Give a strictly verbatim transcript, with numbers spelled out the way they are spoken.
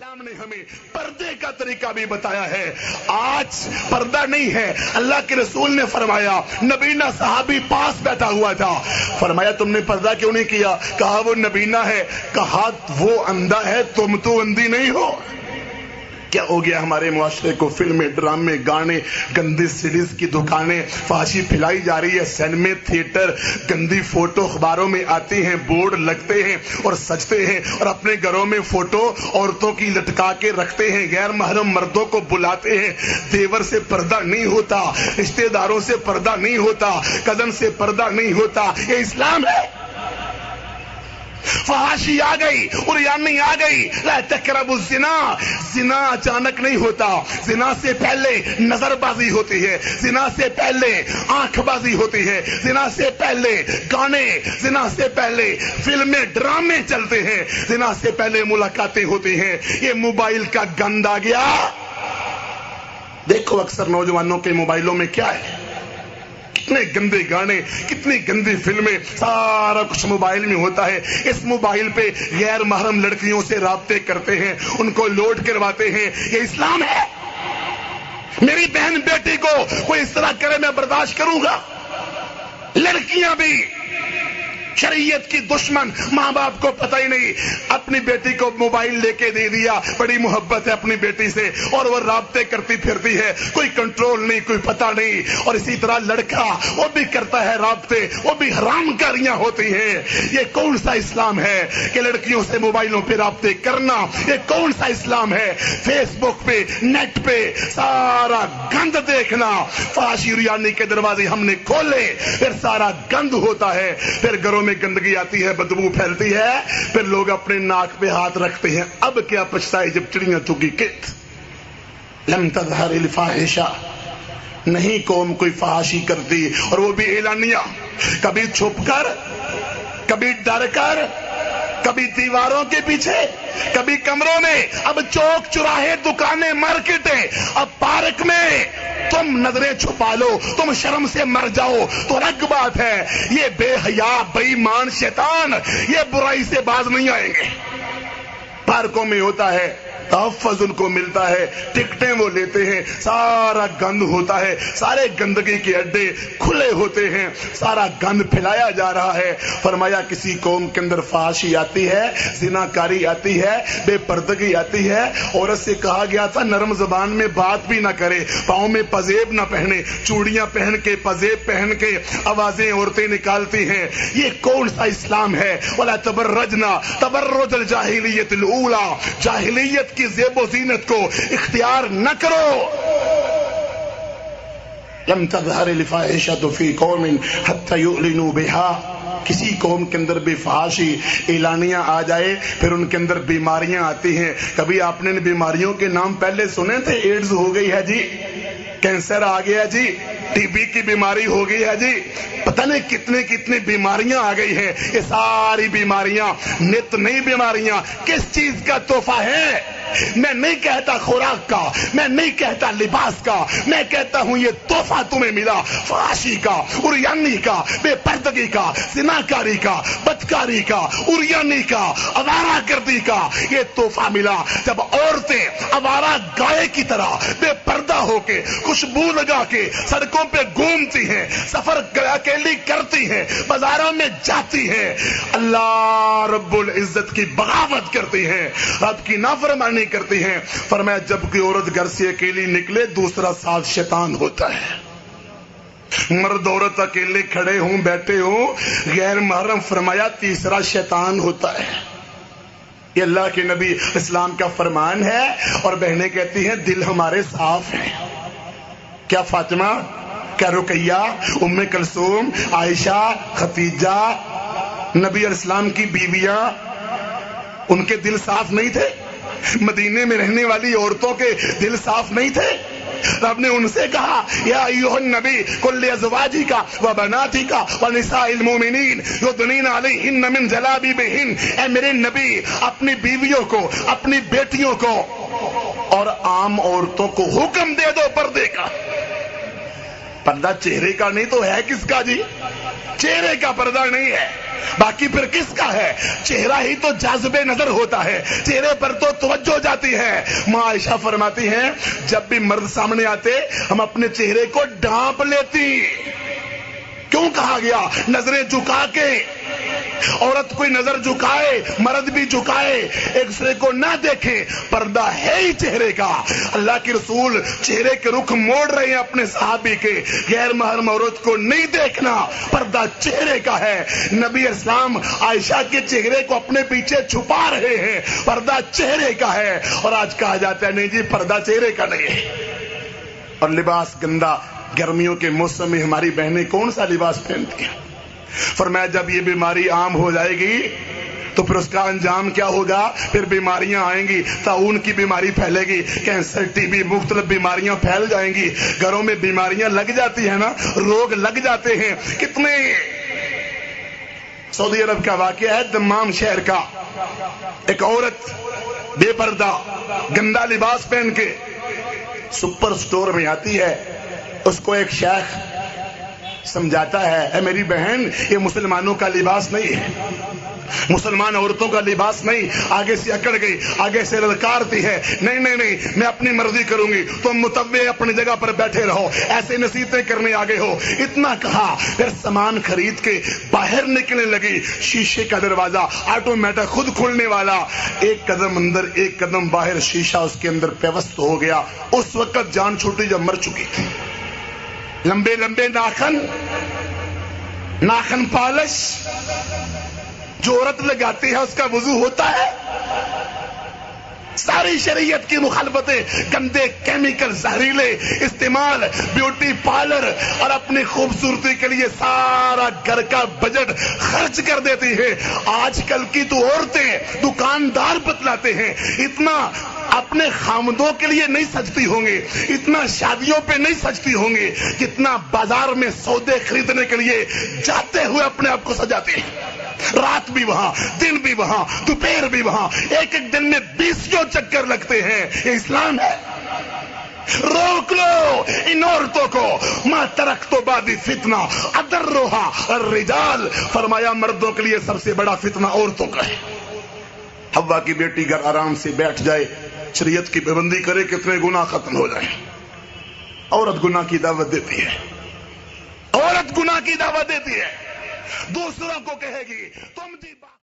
اسلام نے ہمیں پردے کا طریقہ بھی بتایا ہے. آج پردہ نہیں ہے. اللہ کے رسول نے فرمایا, نبینا صحابی پاس بیٹھا ہوا تھا, فرمایا تم نے پردہ کیوں نہیں کیا؟ کہا وہ نبینا ہے. کہا وہ اندھا ہے, تم تو اندھی نہیں ہو. کیا ہو گیا ہمارے معاشرے کو؟ فلمیں, ڈرامے, گانے, گندی سیریز کی دکانیں, فحاشی پھیلائی جا رہی ہے, سینمے, تھیٹر, گندی فوٹو اخباروں میں آتی ہیں, بورڈ لگتے ہیں اور سجتے ہیں, اور اپنے گھروں میں فوٹو عورتوں کی لٹکا کے رکھتے ہیں, غیر محرم مردوں کو بلاتے ہیں. دیور سے پردہ نہیں ہوتا, رشتے داروں سے پردہ نہیں ہوتا, کزن سے پردہ نہیں ہوتا. یہ اسلام ہے؟ فحاشی آ گئی, عریانی آ گئی. لا تقربوا الزنا. زنا اچانک نہیں ہوتا. زنا سے پہلے نظر بازی ہوتی ہے, زنا سے پہلے آنکھ بازی ہوتی ہے, زنا سے پہلے گانے, زنا سے پہلے فلمیں, ڈرامے چلتے ہیں, زنا سے پہلے ملاقاتیں ہوتی ہیں. یہ موبائل کا گند آ گیا. دیکھو اکثر نوجوانوں کے موبائلوں میں کیا ہے, کتنے گندے گانے, کتنی گندی فلمیں, سارا کچھ موبائل میں ہوتا ہے. اس موبائل پہ غیر محرم لڑکیوں سے رابطے کرتے ہیں, ان کو لوڈ کرواتے ہیں. یہ اسلام ہے؟ میری بہن بیٹی کو کوئی اس طرح کرے میں برداشت کروں گا؟ لڑکیاں بھی شریعت کی دشمن, ماں باپ کو پتہ ہی نہیں, اپنی بیٹی کو موبائل لے کے دے دیا, بڑی محبت ہے اپنی بیٹی سے, اور وہ رابطے کرتی پھرتی ہے, کوئی کنٹرول نہیں, کوئی پتہ نہیں. اور اسی طرح لڑکا وہ بھی کرتا ہے رابطے, وہ بھی حرام کاریاں ہوتی ہیں. یہ کون سا اسلام ہے کہ لڑکیوں سے موبائلوں پہ رابطے کرنا؟ یہ کون سا اسلام ہے؟ فیس بک پہ, نیٹ پہ سارا گند دیکھنا. فحاشی ریانی کے دروازے ہم نے کھولے, پھر سارا گند ہوتا ہے, پھر گھروں میں گندگی آتی ہے, بدبو پھیلتی ہے, پھر لوگ اپنے ناک پہ ہاتھ رکھتے ہیں. اب کیا پچھتائے جب چڑیاں چگی کت. لم تظہر الفاحشہ. نہیں قوم کوئی فحاشی کرتی, اور وہ بھی اعلانیہ, کبھی چھپ کر, کبھی ڈر کر, کبھی دیواروں کے پیچھے, کبھی کمروں میں. اب چوک چراہے, دکانیں, مارکیٹیں, اب پارک میں تم نظریں چھپا لو, تم شرم سے مر جاؤ تو الگ بات ہے. یہ بے حیا, بے ایمان شیطان, یہ برائی سے باز نہیں آئیں گے. پارکوں میں ہوتا ہے, تحفظ ان کو ملتا ہے, ٹکٹیں وہ لیتے ہیں, سارا گند ہوتا ہے, سارے گندگی کے اڈے کھلے ہوتے ہیں, سارا گند پھیلایا جا رہا ہے. فرمایا کسی قوم کے اندر فحاشی آتی ہے, زناکاری آتی ہے, بے پردگی آتی ہے. عورت سے کہا گیا تھا نرم زبان میں بات بھی نہ کرے, پاؤں میں پزیب نہ پہنے, چوڑیاں پہن کے, پزیب پہن کے آوازیں عورتیں نکالتی ہیں. یہ کون سا اسلام ہے؟ ولا تبرجنا تبرج الجاہلیت الاولی. جاہلیت کی زیب و زینت کو اختیار نہ کرو. لم تظہر الفاحشۃ فی قوم حتی یعلنوا بها. کسی قوم کے اندر بھی فحاشی اعلانیاں آ جائے, پھر ان کے اندر بیماریاں آتی ہیں. کبھی آپ نے بیماریوں کے نام پہلے سنے تھے؟ ایڈز ہو گئی ہے جی, کینسر آ گیا جی, ٹی بی کی بیماری ہو گئی ہے جی, پتہ نہیں کتنے کتنے بیماریاں آ گئی ہیں. یہ ساری بیماریاں نت نئی بیماریاں کس چیز کا تحفہ ہے؟ میں نہیں کہتا خوراک کا, میں نہیں کہتا لباس کا, میں کہتا ہوں یہ تحفہ تمہیں ملا فحاشی کا, عریانی کا, بے پردگی کا, زناکاری کا, بدکاری کا, عریانی کا, آوارہ گردی کا. یہ تحفہ ملا جب عورتیں آوارہ گائے کی طرح بے پردہ ہو کے, خوشبو لگا کے سڑکوں پہ گھومتی ہیں, سفر اکیلی کرتی ہیں, بازاروں میں جاتی ہیں, اللہ رب العزت کی بغاوت کرتی ہیں, رب کی نافرمانی کرتی ہیں. فرمایا جب کوئی عورت گھر سے اکیلی نکلے, دوسرا ساتھ شیطان ہوتا ہے. مرد عورت اکیلے کھڑے ہوں, بیٹھے ہوں, غیر محرم, فرمایا تیسرا شیطان ہوتا ہے. یہ اللہ کے نبی اسلام کا فرمان ہے. اور بہنیں کہتی ہیں دل ہمارے صاف ہیں. کیا فاطمہ, کیا رقیہ, ام کلثوم, عائشہ, ختیجہ, نبی علیہ السلام کی بیویاں, ان کے دل صاف نہیں تھے؟ مدینے میں رہنے والی عورتوں کے دل صاف نہیں تھے؟ رب نے ان سے کہا یا ایھا النبی قل لازواجک وبناتک ونساء المؤمنین یدنین علیہن من جلابیبہن. اے میرے نبی, اپنی بیویوں کو, اپنی بیٹیوں کو اور عام عورتوں کو حکم دے دو پردے کا. پردہ چہرے کا نہیں تو ہے کس کا جی؟ چہرے کا پردہ نہیں ہے، باقی پھر کس کا ہے؟ چہرہ ہی تو جاذب نظر ہوتا ہے، چہرے پر تو توجہ جاتی ہے۔ ماں عائشہ فرماتی ہیں جب بھی مرد سامنے آتے ہم اپنے چہرے کو ڈھانپ لیتی۔ کیوں کہا گیا نظریں جھکا کے؟ عورت کوئی نظر جھکائے، مرد بھی جھکائے، ایک دوسرے کو نہ دیکھے، پردہ ہے ہی چہرے کا۔ اللہ کے رسول چہرے کے رخ موڑ رہے ہیں اپنے صحابی کے، غیر محرم عورت کو نہیں دیکھنا، پردہ چہرے کا ہے۔ نبی اسلام عائشہ کے چہرے کو اپنے پیچھے چھپا رہے ہیں، پردہ چہرے کا ہے۔ اور آج کہا جاتا ہے نہیں جی پردہ چہرے کا نہیں ہے، اور لباس گندا۔ گرمیوں کے موسم میں ہماری بہنیں کون سا لباس پہنتی ہیں؟ فرمایا جب یہ بیماری عام ہو جائے گی تو پھر اس کا انجام کیا ہوگا؟ پھر بیماریاں آئیں گی، طاعون کی بیماری پھیلے گی، کینسر، ٹی بی، مختلف بیماریاں پھیل جائیں گی۔ گھروں میں بیماریاں لگ جاتی ہیں نا، روگ لگ جاتے ہیں۔ کتنے سعودی عرب کا واقعہ ہے، دمام شہر کا، ایک عورت بے پردہ گندا لباس پہن کے سپر سٹور میں آتی ہے، اس کو ایک شیخ سمجھاتا ہے اے میری بہن یہ مسلمانوں کا لباس نہیں ہے، مسلمان عورتوں کا لباس نہیں۔ آگے سے اکڑ گئی، آگے سے للکارتی ہے، نہیں نہیں نہیں میں اپنی مرضی کروں گی، تم متوع اپنی جگہ پر بیٹھے رہو، ایسے نصیحتیں کرنے آگے ہو۔ اتنا کہا، پھر سامان خرید کے باہر نکلنے لگی، شیشے کا دروازہ آٹومیٹک خود کھلنے والا، ایک قدم اندر ایک قدم باہر، شیشہ اس کے اندر پیوست ہو گیا۔ اس وقت جان چھوٹی جب مر چکی تھی۔ لمبے لمبے ناخن، ناخن پالش جو عورت لگاتی ہے اس کا وضو ہوتا ہے؟ ساری شریعت کی مخالفتیں، گندے کیمیکل، زہریلے استعمال، بیوٹی پارلر، اور اپنی خوبصورتی کے لیے سارا گھر کا بجٹ خرچ کر دیتی ہے۔ آج کل کی تو عورتیں دکاندار بتلاتے ہیں اتنا اپنے خامدوں کے لیے نہیں سجتی ہوں گے، اتنا شادیوں پہ نہیں سجتی ہوں گے، جتنا بازار میں سودے خریدنے کے لیے جاتے ہوئے اپنے آپ کو سجاتے ہیں۔ رات بھی وہاں، دن بھی وہاں، دوپہر بھی وہاں، ایک ایک دن میں بیسوں چکر لگتے ہیں۔ یہ اسلام ہے؟ روک لو ان عورتوں کو۔ ما ترکت بعدی فتنہ اضرھا الرجال، فرمایا مردوں کے لیے سب سے بڑا فتنہ عورتوں کا ہے۔ حوا کی بیٹی گھر آرام سے بیٹھ جائے، شریعت کی پابندی کرے، کتنے گناہ ختم ہو جائیں۔ عورت گناہ کی دعوت دیتی ہے، عورت گناہ کی دعوت دیتی ہے، دوسروں کو کہے گی تم جی